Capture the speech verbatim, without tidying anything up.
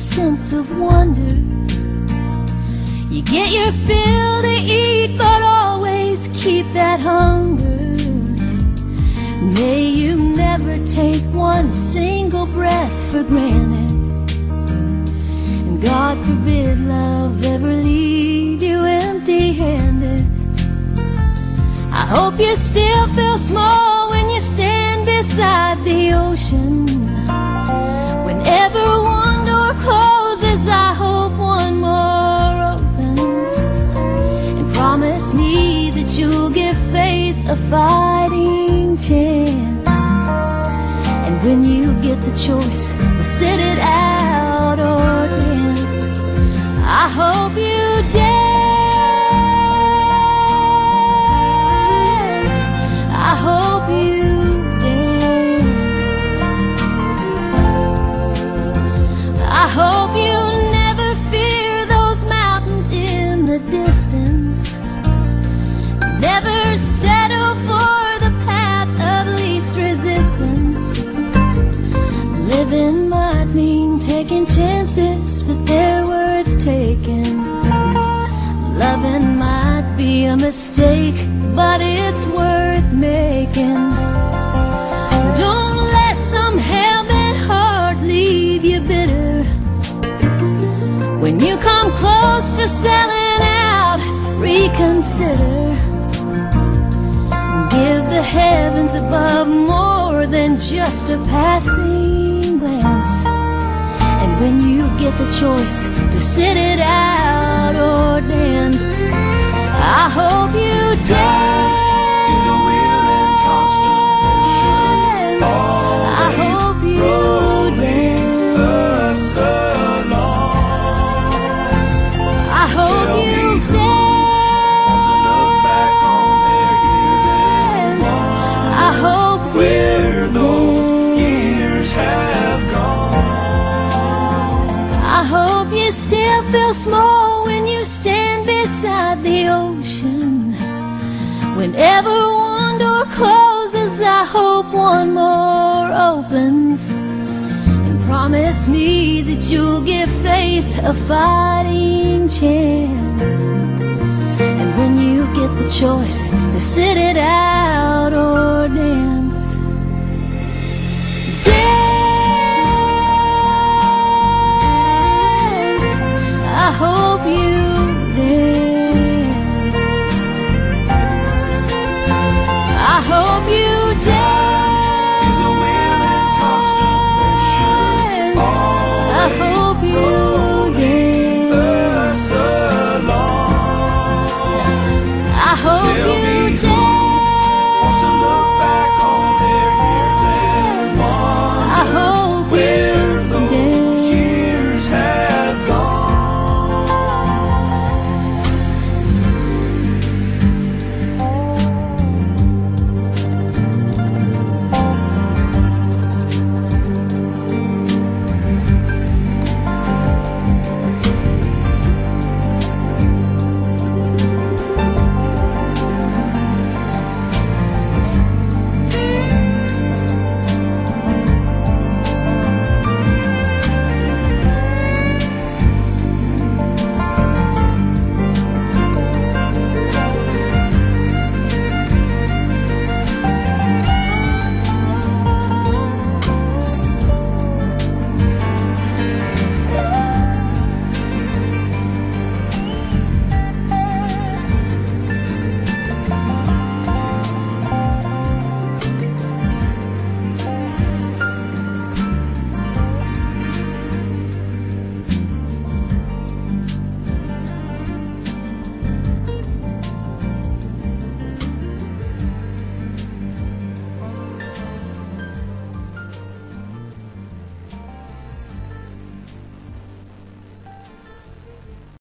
sense of wonder. You get your fill to eat, but always keep that hunger. May you never take one single breath for granted, and God forbid love ever leave you empty-handed. I hope you still feel small when you stand beside the ocean. Whenever one door closes, I hope one more opens. And promise me that you'll give faith a fighting chance. And when you get the choice to sit it out or dance, I hope you dance. I hope you dance. I hope you never fear those mountains in the distance. Never settle for the path of least resistance. Living might mean taking chances, but they're worth taking. Loving might be a mistake, but it's worth making. Don't let some hell-bent heart leave you bitter. When you come close to selling out, reconsider. Give the heavens above more than just a passing glance. And when you get the choice to sit it out or dance, I hope you dance. I hope you dance. I hope you dance. I hope where those years have gone. I hope you still feel small when you stand beside the ocean. Whenever one door closes, I hope one more opens. And promise me that you'll give faith a fighting chance. And when you get the choice to sit it out or dance, dance.